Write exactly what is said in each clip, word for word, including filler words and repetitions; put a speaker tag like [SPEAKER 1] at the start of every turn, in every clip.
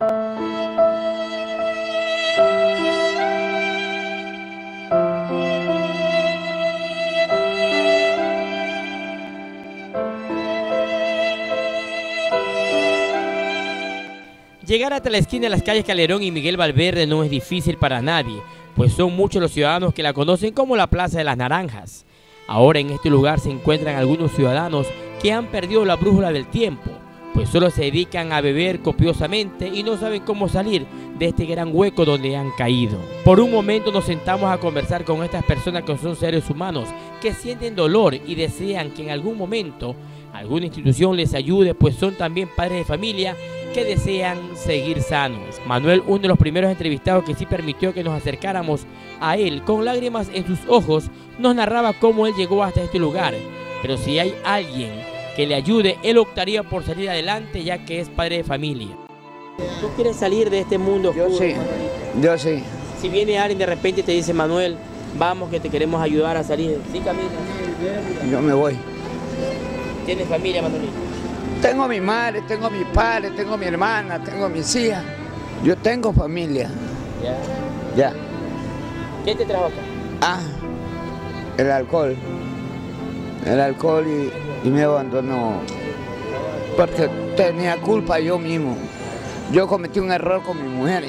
[SPEAKER 1] Llegar hasta la esquina de las calles Calderón y Miguel Valverde no es difícil para nadie, pues son muchos los ciudadanos que la conocen como la Plaza de las Naranjas. Ahora en este lugar se encuentran algunos ciudadanos que han perdido la brújula del tiempo, pues solo se dedican a beber copiosamente y no saben cómo salir de este gran hueco donde han caído. Por un momento nos sentamos a conversar con estas personas que son seres humanos, que sienten dolor y desean que en algún momento alguna institución les ayude, pues son también padres de familia que desean seguir sanos. Manuel, uno de los primeros entrevistados que sí permitió que nos acercáramos a él, con lágrimas en sus ojos, nos narraba cómo él llegó hasta este lugar. Pero si hay alguien que le ayude, él optaría por salir adelante, ya que es padre de familia. ¿Tú quieres salir de este mundo oscuro?
[SPEAKER 2] Yo sí, yo sí.
[SPEAKER 1] Si viene alguien de repente y te dice, Manuel, vamos que te queremos ayudar a salir, ¿sí caminas?
[SPEAKER 2] Yo me voy.
[SPEAKER 1] ¿Tienes familia, Manuelito?
[SPEAKER 2] Tengo a mi madre, tengo a mi padre, tengo a mi hermana, tengo a mis hijas. Yo tengo familia.
[SPEAKER 1] Ya.
[SPEAKER 2] Ya.
[SPEAKER 1] ¿Qué te trajo acá?
[SPEAKER 2] Ah, el alcohol. El alcohol y, y me abandonó. Porque tenía culpa yo mismo. Yo cometí un error con mi mujer.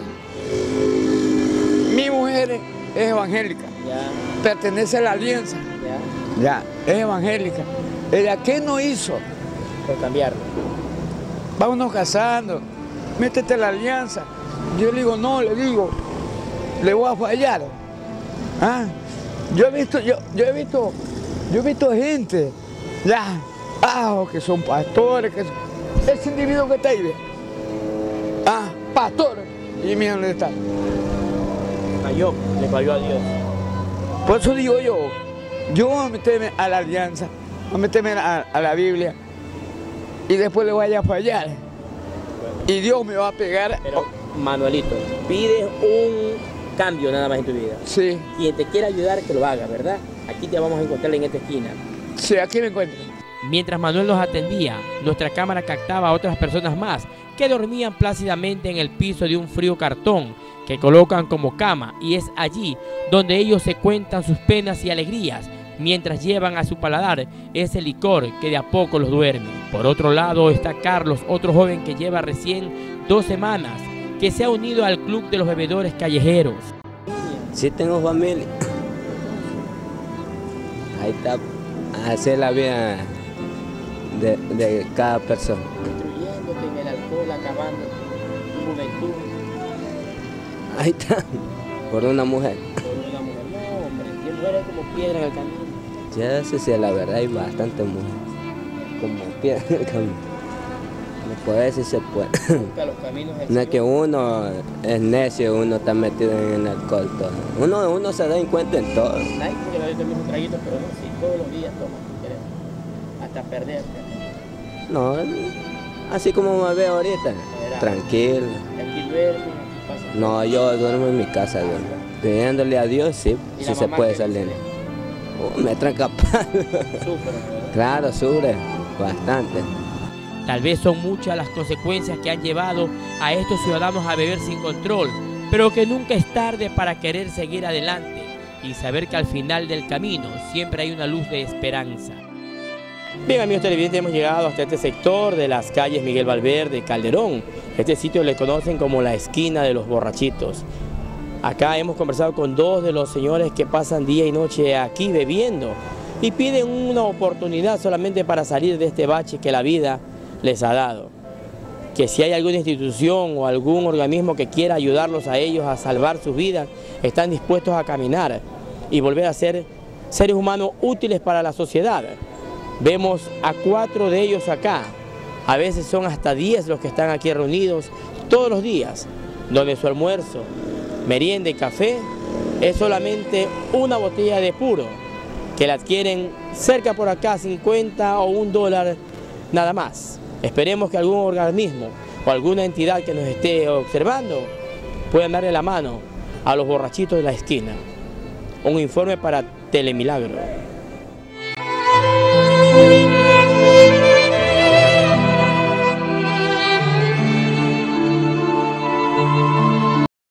[SPEAKER 2] Mi mujer es evangélica.
[SPEAKER 1] Ya.
[SPEAKER 2] Pertenece a la alianza.
[SPEAKER 1] Ya.
[SPEAKER 2] Ya, es evangélica. ¿Ella qué no hizo?
[SPEAKER 1] Por cambiarlo.
[SPEAKER 2] Vámonos casando, métete a la alianza. Yo le digo, no, le digo, le voy a fallar. ¿Ah? Yo he visto, yo, yo he visto, yo he visto gente, ya, ah, que son pastores, que son, ese individuo que está ahí, ah, pastor, y mira dónde está.
[SPEAKER 1] Falló, le falló a Dios.
[SPEAKER 2] Por eso digo yo, yo voy a meterme a la alianza, voy a meterme a, a la Biblia, y después le vaya a fallar. Y Dios me va a pegar.
[SPEAKER 1] Pero, Manuelito, pides un cambio nada más en tu vida.
[SPEAKER 2] Sí.
[SPEAKER 1] Quien te quiera ayudar, que lo haga, ¿verdad? Aquí te vamos a encontrar en esta esquina.
[SPEAKER 2] Sí, aquí me encuentro.
[SPEAKER 1] Mientras Manuel nos atendía, nuestra cámara captaba a otras personas más que dormían plácidamente en el piso de un frío cartón que colocan como cama, y es allí donde ellos se cuentan sus penas y alegrías, mientras llevan a su paladar ese licor que de a poco los duerme. Por otro lado está Carlos, otro joven que lleva recién dos semanas, que se ha unido al club de los bebedores callejeros.
[SPEAKER 3] Sí tengo familia. Ahí está, hacer la vida de, de cada persona.
[SPEAKER 1] Destruyéndote en el alcohol, acabando tu juventud.
[SPEAKER 3] Ahí está, por una mujer.
[SPEAKER 1] Por una mujer, no hombre, que mujeres como piedra en el camino.
[SPEAKER 3] Ya sé si la verdad hay bastante mujeres como piedra en el camino. No puede decir se puede.
[SPEAKER 1] Busca los caminos del
[SPEAKER 3] No es
[SPEAKER 1] Señor.
[SPEAKER 3] que uno es necio, uno está metido en el alcohol todo. Uno, uno se da en cuenta en todo.
[SPEAKER 1] Nadie quiere beber el mismo traguito, pero no, si todos los días tomas, queremos. Hasta perderte.
[SPEAKER 3] No, así como me veo ahorita, tranquilo.
[SPEAKER 1] Aquí duerme, aquí pasa.
[SPEAKER 3] No, yo duermo en mi casa, duermo. Pidiéndole a Dios, sí,
[SPEAKER 1] ¿Y
[SPEAKER 3] sí
[SPEAKER 1] la
[SPEAKER 3] se
[SPEAKER 1] mamá
[SPEAKER 3] puede
[SPEAKER 1] qué
[SPEAKER 3] salir.
[SPEAKER 1] dice?
[SPEAKER 3] Oh, me trae capaz.
[SPEAKER 1] Sufre,
[SPEAKER 3] Claro, sufre bastante.
[SPEAKER 1] Tal vez son muchas las consecuencias que han llevado a estos ciudadanos a beber sin control, pero que nunca es tarde para querer seguir adelante y saber que al final del camino siempre hay una luz de esperanza. Bien, amigos televidentes, hemos llegado hasta este sector de las calles Miguel Valverde, Calderón. Este sitio le conocen como la esquina de los borrachitos. Acá hemos conversado con dos de los señores que pasan día y noche aquí bebiendo y piden una oportunidad solamente para salir de este bache que la vida les ha dado. Que si hay alguna institución o algún organismo que quiera ayudarlos a ellos a salvar sus vidas, están dispuestos a caminar y volver a ser seres humanos útiles para la sociedad. Vemos a cuatro de ellos acá, a veces son hasta diez los que están aquí reunidos todos los días, donde su almuerzo, merienda y café es solamente una botella de puro, que la adquieren cerca por acá, cincuenta o un dólar nada más. Esperemos que algún organismo o alguna entidad que nos esté observando puedan darle la mano a los borrachitos de la esquina. Un informe para Telemilagro. Thank you.